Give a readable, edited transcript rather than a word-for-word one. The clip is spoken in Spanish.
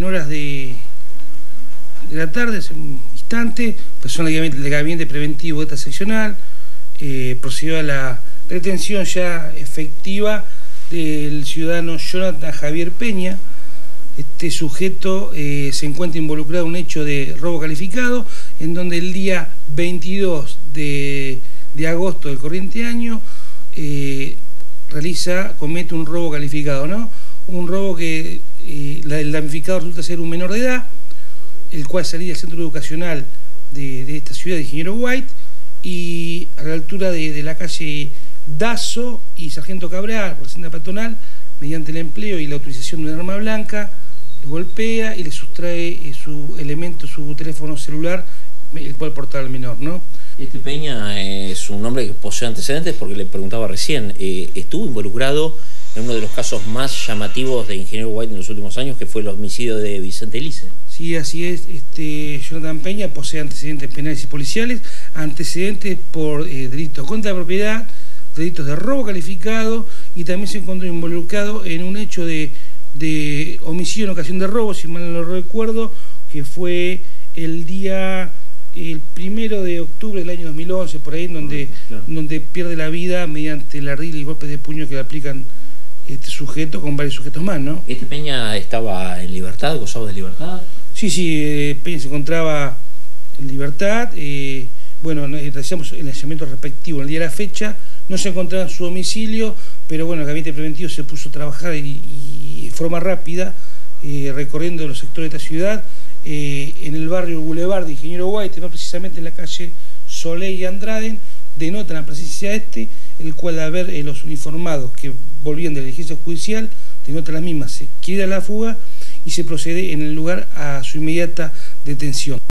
en horas de la tarde, hace un instante, personal del Gabinete Preventivo de esta seccional procedió a la detención ya efectiva del ciudadano Jonathan Javier Peña. Este sujeto se encuentra involucrado en un hecho de robo calificado, en donde el día 22 de agosto del corriente año comete un robo calificado, ¿no? Un robo que el damnificado resulta ser un menor de edad, el cual salía del centro educacional de esta ciudad de Ingeniero White, y a la altura de la calle Dazo y Sargento Cabral, por la senda peatonal, mediante el empleo y la utilización de un arma blanca, lo golpea y le sustrae su teléfono celular, el cual portaba el menor, ¿no? Este Peña es un hombre que posee antecedentes, porque le preguntaba recién, estuvo involucrado en uno de los casos más llamativos de Ingeniero White en los últimos años, que fue el homicidio de Vicente Lice. Sí, así es. Jonathan Peña posee antecedentes penales y policiales, antecedentes por delitos contra la propiedad, delitos de robo calificado, y también se encontró involucrado en un hecho de homicidio en ocasión de robo, si mal no lo recuerdo, que fue el 1 de octubre del año 2011, por ahí, donde pierde la vida mediante el ardil y golpes de puño que le aplican este sujeto con varios sujetos más, ¿no? ¿Este Peña estaba en libertad, gozaba de libertad? Sí, Peña se encontraba en libertad. Bueno, realizamos el allanamiento respectivo en el día de la fecha, no se encontraba en su domicilio, pero bueno, el Gabinete Preventivo se puso a trabajar y de forma rápida, recorriendo los sectores de esta ciudad, en el barrio Boulevard de Ingeniero White, más precisamente en la calle Soleil y Andrade, denotan la presencia de el cual, al ver los uniformados que volvían de la diligencia judicial, denota las mismas, se quiere la fuga y se procede en el lugar a su inmediata detención.